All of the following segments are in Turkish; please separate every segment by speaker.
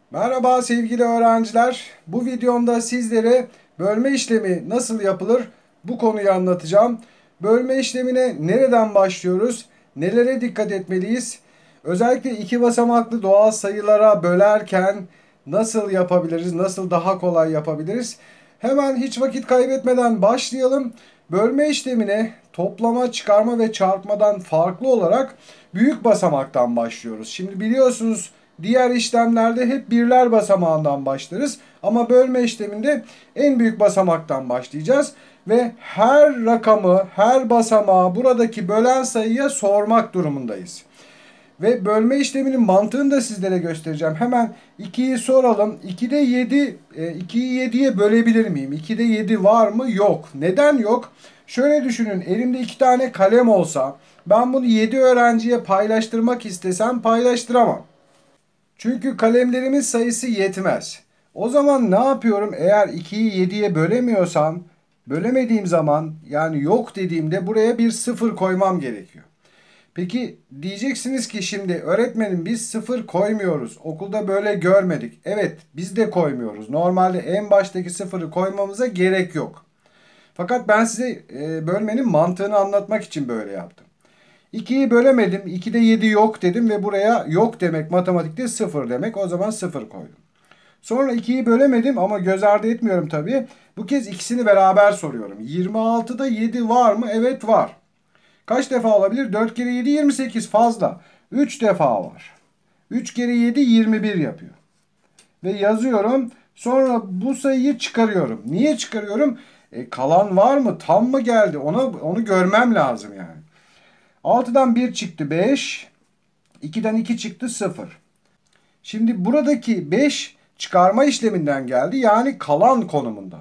Speaker 1: Merhaba sevgili öğrenciler. Bu videomda sizlere bölme işlemi nasıl yapılır bu konuyu anlatacağım. Bölme işlemine nereden başlıyoruz? Nelere dikkat etmeliyiz? Özellikle iki basamaklı doğal sayılara bölerken nasıl yapabiliriz? Nasıl daha kolay yapabiliriz? Hemen hiç vakit kaybetmeden başlayalım. Bölme işlemine toplama, çıkarma ve çarpmadan farklı olarak büyük basamaktan başlıyoruz. Şimdi biliyorsunuz diğer işlemlerde hep birler basamağından başlarız. Ama bölme işleminde en büyük basamaktan başlayacağız. Ve her rakamı, her basamağı buradaki bölen sayıya sormak durumundayız. Ve bölme işleminin mantığını da sizlere göstereceğim. Hemen 2'yi soralım. 2'de 7, 2'yi 7'ye bölebilir miyim? 2'de 7 var mı? Yok. Neden yok? Şöyle düşünün. Elimde 2 tane kalem olsa ben bunu 7 öğrenciye paylaştırmak istesem paylaştıramam. Çünkü kalemlerimin sayısı yetmez. O zaman ne yapıyorum? Eğer 2'yi 7'ye bölemiyorsam, bölemediğim zaman yani yok dediğimde buraya bir sıfır koymam gerekiyor. Peki diyeceksiniz ki şimdi öğretmenim biz sıfır koymuyoruz. Okulda böyle görmedik. Evet biz de koymuyoruz. Normalde en baştaki sıfırı koymamıza gerek yok. Fakat ben size bölmenin mantığını anlatmak için böyle yaptım. 2'yi bölemedim. 2'de 7 yok dedim ve buraya yok demek matematikte 0 demek. O zaman 0 koydum. Sonra 2'yi bölemedim ama göz ardı etmiyorum tabii. Bu kez ikisini beraber soruyorum. 26'da 7 var mı? Evet var. Kaç defa olabilir? 4 kere 7 28 fazla. 3 defa var. 3 kere 7 21 yapıyor. Ve yazıyorum. Sonra bu sayıyı çıkarıyorum. Niye çıkarıyorum? Kalan var mı? Tam mı geldi? Onu görmem lazım yani. 6'dan 1 çıktı 5. 2'den 2 çıktı 0. Şimdi buradaki 5 çıkarma işleminden geldi. Yani kalan konumunda.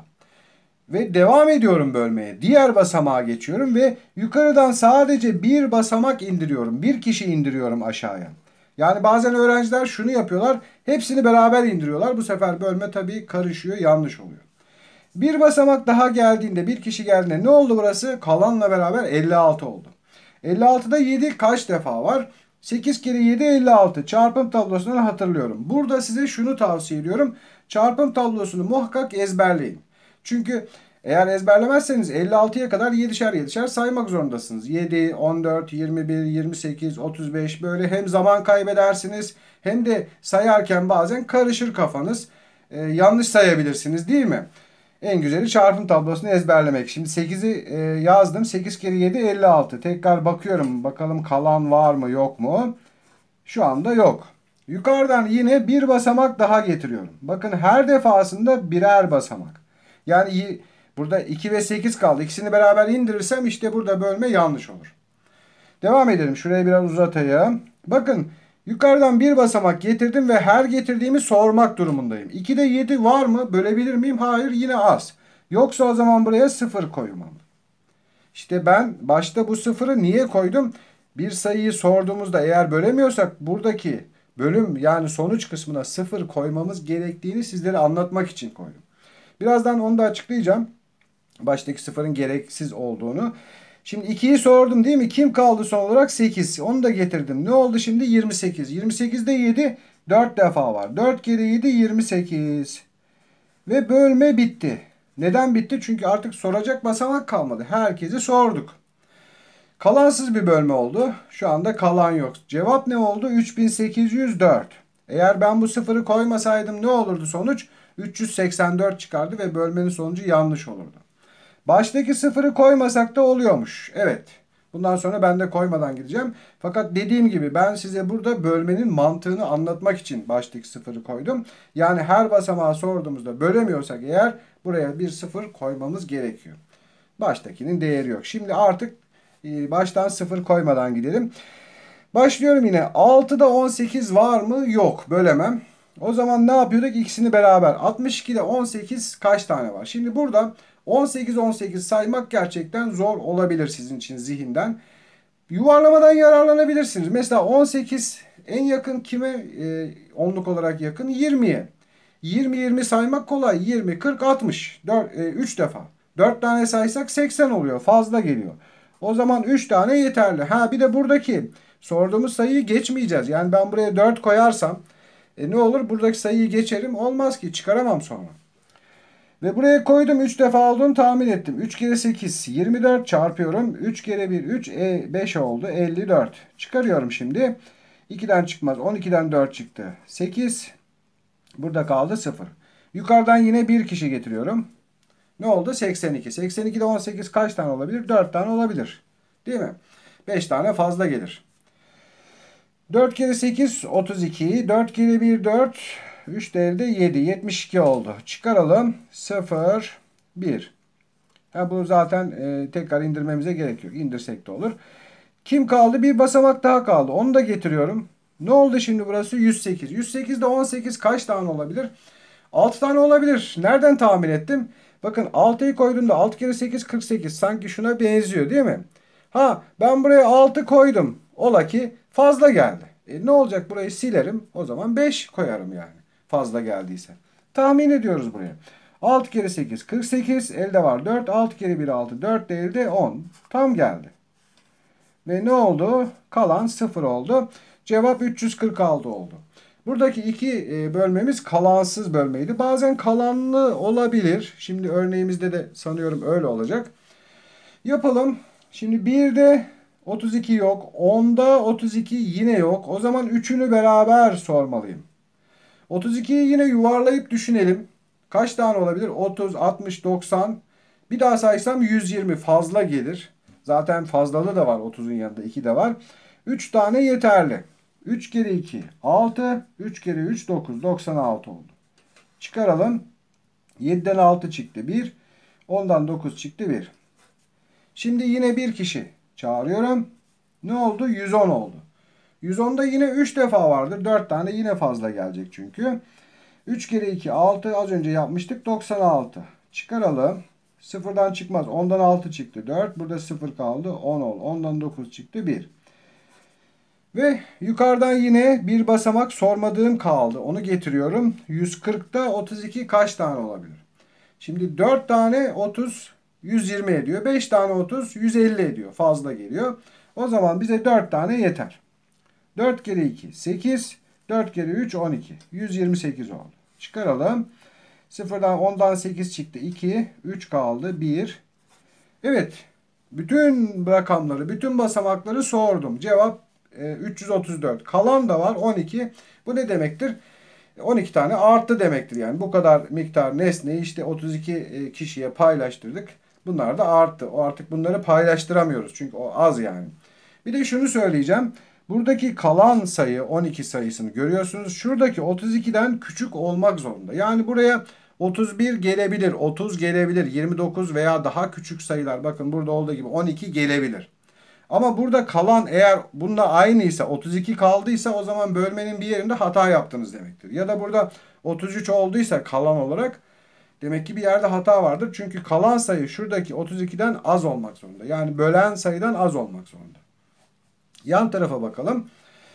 Speaker 1: Ve devam ediyorum bölmeye. Diğer basamağa geçiyorum ve yukarıdan sadece bir basamak indiriyorum. Bir kişi indiriyorum aşağıya. Yani bazen öğrenciler şunu yapıyorlar. Hepsini beraber indiriyorlar. Bu sefer bölme tabii karışıyor, yanlış oluyor. Bir basamak daha geldiğinde, bir kişi geldiğinde ne oldu burası? Kalanla beraber 56 oldu. 56'da 7 kaç defa var? 8 kere 7 56. Çarpım tablosundan hatırlıyorum. Burada size şunu tavsiye ediyorum. Çarpım tablosunu muhakkak ezberleyin. Çünkü eğer ezberlemezseniz 56'ya kadar 7'şer 7'şer saymak zorundasınız. 7, 14, 21, 28, 35 böyle hem zaman kaybedersiniz hem de sayarken bazen karışır kafanız. Yanlış sayabilirsiniz değil mi? En güzeli çarpım tablosunu ezberlemek. Şimdi 8'i yazdım. 8 kere 7 56. Tekrar bakıyorum. Bakalım kalan var mı yok mu? Şu anda yok. Yukarıdan yine bir basamak daha getiriyorum. Bakın her defasında birer basamak. Yani burada 2 ve 8 kaldı. İkisini beraber indirirsem işte burada bölme yanlış olur. Devam edelim. Şurayı biraz uzatayım. Bakın yukarıdan bir basamak getirdim ve her getirdiğimi sormak durumundayım. 2'de 7 var mı? Bölebilir miyim? Hayır, yine az. Yoksa o zaman buraya 0 koymam. İşte ben başta bu sıfırı niye koydum? Bir sayıyı sorduğumuzda eğer bölemiyorsak buradaki bölüm yani sonuç kısmına 0 koymamız gerektiğini sizlere anlatmak için koydum. Birazdan onu da açıklayacağım. Baştaki sıfırın gereksiz olduğunu. Şimdi 2'yi sordum değil mi? Kim kaldı son olarak? 8. Onu da getirdim. Ne oldu şimdi? 28. 28'de 7 4 defa var. 4 kere 7 28. Ve bölme bitti. Neden bitti? Çünkü artık soracak basamak kalmadı. Herkesi sorduk. Kalansız bir bölme oldu. Şu anda kalan yok. Cevap ne oldu? 3804. Eğer ben bu sıfırı koymasaydım ne olurdu sonuç? 384 çıkardı ve bölmenin sonucu yanlış olurdu. Baştaki sıfırı koymasak da oluyormuş. Evet. Bundan sonra ben de koymadan gideceğim. Fakat dediğim gibi ben size burada bölmenin mantığını anlatmak için baştaki sıfırı koydum. Yani her basamağı sorduğumuzda bölemiyorsak eğer buraya bir sıfır koymamız gerekiyor. Baştakinin değeri yok. Şimdi artık baştan sıfır koymadan gidelim. Başlıyorum yine. 6'da 18 var mı? Yok. Bölemem. O zaman ne yapıyorduk? İkisini beraber. 62'de 18 kaç tane var? Şimdi burada 18 saymak gerçekten zor olabilir sizin için zihinden. Yuvarlamadan yararlanabilirsiniz. Mesela 18 en yakın kime onluk olarak yakın? 20'ye. 20 saymak kolay. 20, 40, 60. 3 defa. 4 tane saysak 80 oluyor. Fazla geliyor. O zaman 3 tane yeterli. Ha bir de buradaki sorduğumuz sayıyı geçmeyeceğiz. Yani ben buraya 4 koyarsam Ne olur? Buradaki sayıyı geçerim. Olmaz ki. Çıkaramam sonra. Ve buraya koydum. 3 defa olduğunu tahmin ettim. 3 kere 8 24 çarpıyorum. 3 kere 1 3 5 oldu. 54. Çıkarıyorum şimdi. 2'den çıkmaz. 12'den 4 çıktı. 8. Burada kaldı 0. Yukarıdan yine bir kişi getiriyorum. Ne oldu? 82. 82'de 18 kaç tane olabilir? 4 tane olabilir. Değil mi? 5 tane fazla gelir. 4 kere 8 32. 4 kere 1 4. 3 değeri de 7. 72 oldu. Çıkaralım. 0 1. Bu zaten tekrar indirmemize gerek yok. İndirsek de olur. Kim kaldı? Bir basamak daha kaldı. Onu da getiriyorum. Ne oldu şimdi burası? 108. 108'de 18 kaç tane olabilir? 6 tane olabilir. Nereden tahmin ettim? Bakın 6'yı koyduğumda 6 kere 8 48. Sanki şuna benziyor değil mi? Ben buraya 6 koydum. Ola ki fazla geldi. Ne olacak? Burayı silerim. O zaman 5 koyarım yani. Fazla geldiyse. Tahmin ediyoruz buraya. 6 kere 8 48. Elde var 4. 6 kere 1 6. 4 de elde 10. Tam geldi. Ve ne oldu? Kalan 0 oldu. Cevap 346 oldu. Buradaki iki bölmemiz kalansız bölmeydi. Bazen kalanlı olabilir. Şimdi örneğimizde de sanıyorum öyle olacak. Yapalım. Şimdi 1'de 32 yok. 10'da 32 yine yok. O zaman üçünü beraber sormalıyım. 32'yi yine yuvarlayıp düşünelim. Kaç tane olabilir? 30, 60, 90. Bir daha saysam 120 fazla gelir. Zaten fazlalığı da var. 30'un yanında 2 de var. 3 tane yeterli. 3 kere 2 6. 3 kere 3 9. 96 oldu. Çıkaralım. 7'den 6 çıktı 1. 10'dan 9 çıktı 1. Şimdi yine bir kişi çağırıyorum. Ne oldu? 110 oldu. 110'da yine 3 defa vardır. 4 tane yine fazla gelecek çünkü. 3 kere 2 6. Az önce yapmıştık. 96. Çıkaralım. Sıfırdan çıkmaz. 10'dan 6 çıktı 4. Burada 0 kaldı. 10 oldu. 10'dan 9 çıktı 1. Ve yukarıdan yine bir basamak sormadığım kaldı. Onu getiriyorum. 140'ta 32 kaç tane olabilir? Şimdi 4 tane 30 120 ediyor. 5 tane 30 150 ediyor. Fazla geliyor. O zaman bize 4 tane yeter. 4 kere 2 8. 4 kere 3 12. 128 oldu. Çıkaralım. 0'dan 10'dan 8 çıktı 2. 3 kaldı 1. Evet. Bütün rakamları, bütün basamakları sordum. Cevap 334. Kalan da var 12. Bu ne demektir? 12 tane arttı demektir yani. Bu kadar miktar nesneyi işte 32 kişiye paylaştırdık. Bunlar da arttı. O artık bunları paylaştıramıyoruz. Çünkü o az yani. Bir de şunu söyleyeceğim. Buradaki kalan sayı 12 sayısını görüyorsunuz. Şuradaki 32'den küçük olmak zorunda. Yani buraya 31 gelebilir, 30 gelebilir, 29 veya daha küçük sayılar. Bakın burada olduğu gibi 12 gelebilir. Ama burada kalan eğer bununla aynıysa 32 kaldıysa o zaman bölmenin bir yerinde hata yaptınız demektir. Ya da burada 33 olduysa kalan olarak demek ki bir yerde hata vardır. Çünkü kalan sayı şuradaki 32'den az olmak zorunda. Yani bölen sayıdan az olmak zorunda. Yan tarafa bakalım.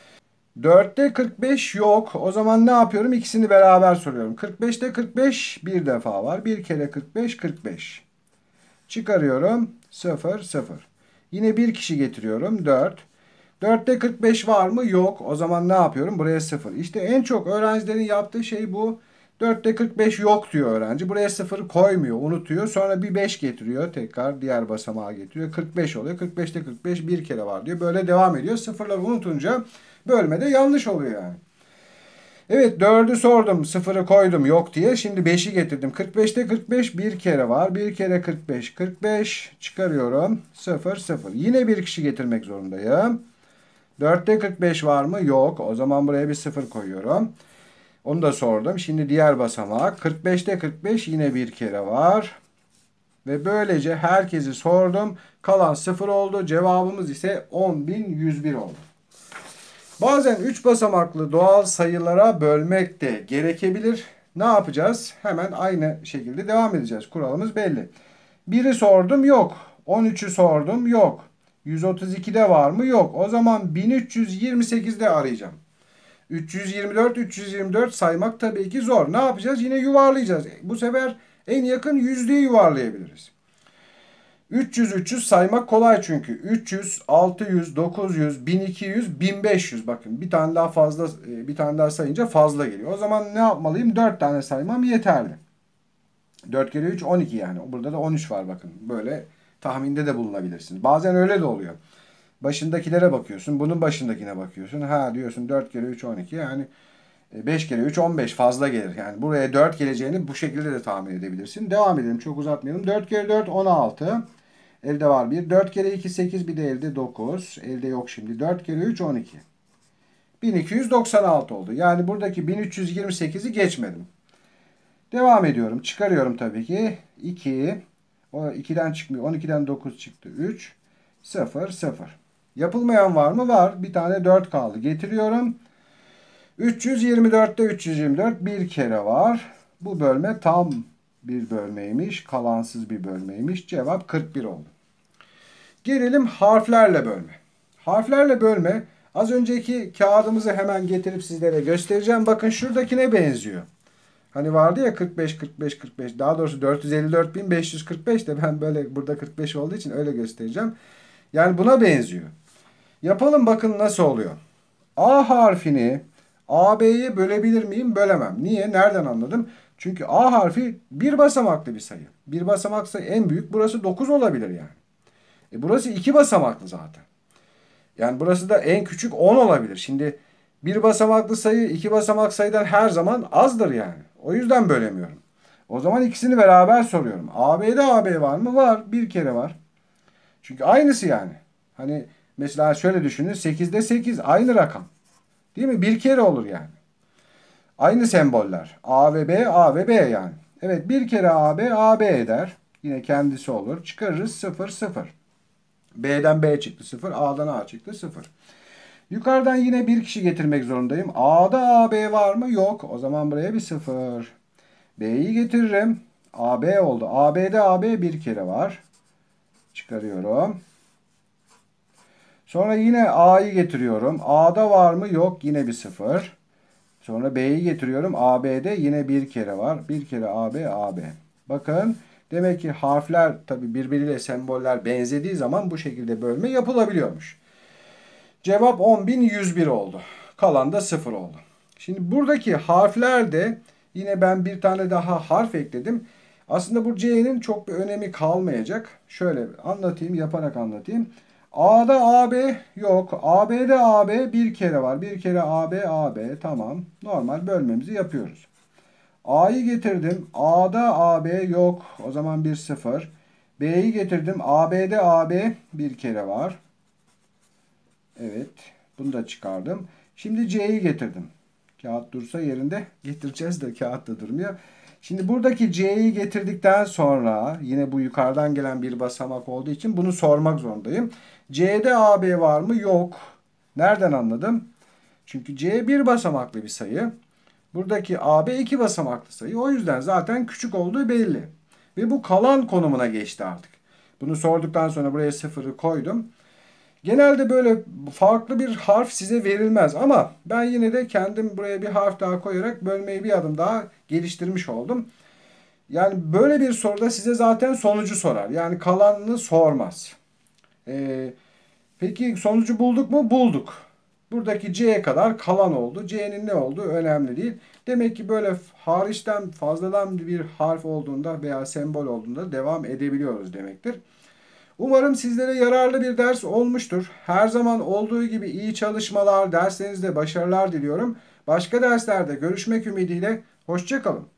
Speaker 1: 4'te 45 yok. O zaman ne yapıyorum? İkisini beraber soruyorum. 45'te 45 bir defa var. Bir kere 45 45. Çıkarıyorum. 0 0. Yine bir kişi getiriyorum. 4. 4'te 45 var mı? Yok. O zaman ne yapıyorum? Buraya 0. İşte en çok öğrencilerin yaptığı şey bu. 4'te 45 yok diyor öğrenci. Buraya 0 koymuyor. Unutuyor. Sonra bir 5 getiriyor. Tekrar diğer basamağa getiriyor. 45 oluyor. 45'te 45 bir kere var diyor. Böyle devam ediyor. Sıfırları unutunca bölmede yanlış oluyor yani. Evet 4'ü sordum. 0'ı koydum yok diye. Şimdi 5'i getirdim. 45'te 45 bir kere var. Bir kere 45. 45 çıkarıyorum. 0 0. Yine bir kişi getirmek zorundayım. 4'te 45 var mı? Yok. O zaman buraya bir 0 koyuyorum. Onu da sordum. Şimdi diğer basamak. 45'te 45 yine bir kere var. Ve böylece herkesi sordum. Kalan 0 oldu. Cevabımız ise 10.101 oldu. Bazen 3 basamaklı doğal sayılara bölmek de gerekebilir. Ne yapacağız? Hemen aynı şekilde devam edeceğiz. Kuralımız belli. 1'i sordum yok. 13'ü sordum yok. 132'de var mı? Yok. O zaman 1328'de arayacağım. 324 saymak tabii ki zor. Ne yapacağız? Yine yuvarlayacağız. Bu sefer en yakın yüzdeyi yuvarlayabiliriz. 300 saymak kolay çünkü. 300, 600, 900, 1200, 1500. Bakın bir tane daha fazla, bir tane daha sayınca fazla geliyor. O zaman ne yapmalıyım? 4 tane saymam yeterli. 4 kere 3 12 yani. Burada da 13 var bakın. Böyle tahminde de bulunabilirsiniz. Bazen öyle de oluyor. Başındakilere bakıyorsun. Bunun başındakine bakıyorsun. Ha diyorsun 4 kere 3 12 yani 5 kere 3 15 fazla gelir. Yani buraya 4 geleceğini bu şekilde de tahmin edebilirsin. Devam edelim. Çok uzatmayalım. 4 kere 4 16. Elde var 1. 4 kere 2 8 bir de elde 9. Elde yok şimdi. 4 kere 3 12. 1296 oldu. Yani buradaki 1328'i geçmedim. Devam ediyorum. Çıkarıyorum tabii ki. 2. O 2'den çıkmıyor. 12'den 9 çıktı. 3. 0 0. Yapılmayan var mı? Var. Bir tane 4 kaldı. Getiriyorum. 324'te 324 bir kere var. Bu bölme tam bir bölmeymiş. Kalansız bir bölmeymiş. Cevap 41 oldu. Gelelim harflerle bölme. Harflerle bölme, az önceki kağıdımızı hemen getirip sizlere göstereceğim. Bakın şuradakine benziyor. Hani vardı ya 45 45 45, daha doğrusu 454.545 de ben böyle burada 45 olduğu için öyle göstereceğim. Yani buna benziyor. Yapalım bakın nasıl oluyor. A harfini AB'ye bölebilir miyim? Bölemem. Niye? Nereden anladım? Çünkü A harfi bir basamaklı bir sayı. Bir basamak sayı en büyük burası 9 olabilir yani. Burası 2 basamaklı zaten. Yani burası da en küçük 10 olabilir. Şimdi bir basamaklı sayı 2 basamak sayıdan her zaman azdır yani. O yüzden bölemiyorum. O zaman ikisini beraber soruyorum. AB'de AB var mı? Var. Bir kere var. Çünkü aynısı yani. Hani mesela şöyle düşünün. 8'de 8 aynı rakam. Değil mi? Bir kere olur yani. Aynı semboller. A ve B, A ve B yani. Evet, bir kere AB, AB eder. Yine kendisi olur. Çıkarırız 0 0. B'den B çıktı 0. A'dan A çıktı 0. Yukarıdan yine bir kişi getirmek zorundayım. A'da AB var mı? Yok. O zaman buraya bir 0. B'yi getiririm. AB oldu. AB'de AB bir kere var. Çıkarıyorum. Sonra yine A'yı getiriyorum. A'da var mı? Yok. Yine bir 0. Sonra B'yi getiriyorum. AB'de yine bir kere var. Bir kere AB, AB. Bakın. Demek ki harfler tabi birbiriyle semboller benzediği zaman bu şekilde bölme yapılabiliyormuş. Cevap 10.101 oldu. Kalan da 0 oldu. Şimdi buradaki harflerde yine ben bir tane daha harf ekledim. Aslında bu C'nin çok bir önemi kalmayacak. Şöyle anlatayım, yaparak anlatayım. A'da AB yok. AB'de AB bir kere var. Bir kere AB, AB. Tamam. Normal bölmemizi yapıyoruz. A'yı getirdim. A'da AB yok. O zaman bir 0. B'yi getirdim. AB'de AB bir kere var. Evet. Bunu da çıkardım. Şimdi C'yi getirdim. Kağıt dursa yerinde getireceğiz de kağıt da durmuyor. Şimdi buradaki C'yi getirdikten sonra yine bu yukarıdan gelen bir basamak olduğu için bunu sormak zorundayım. C'de AB var mı? Yok. Nereden anladım? Çünkü C bir basamaklı bir sayı. Buradaki AB iki basamaklı sayı. O yüzden zaten küçük olduğu belli. Ve bu kalan konumuna geçti artık. Bunu sorduktan sonra buraya 0'ı koydum. Genelde böyle farklı bir harf size verilmez ama ben yine de kendim buraya bir harf daha koyarak bölmeyi bir adım daha geliştirmiş oldum. Yani böyle bir soruda size zaten sonucu sorar. Yani kalanını sormaz. Peki sonucu bulduk mu? Bulduk. Buradaki C'ye kadar kalan oldu. C'nin ne olduğu önemli değil. Demek ki böyle hariçten fazladan bir harf olduğunda veya sembol olduğunda devam edebiliyoruz demektir. Umarım sizlere yararlı bir ders olmuştur. Her zaman olduğu gibi iyi çalışmalar, derslerinizde başarılar diliyorum. Başka derslerde görüşmek ümidiyle. Hoşça kalın.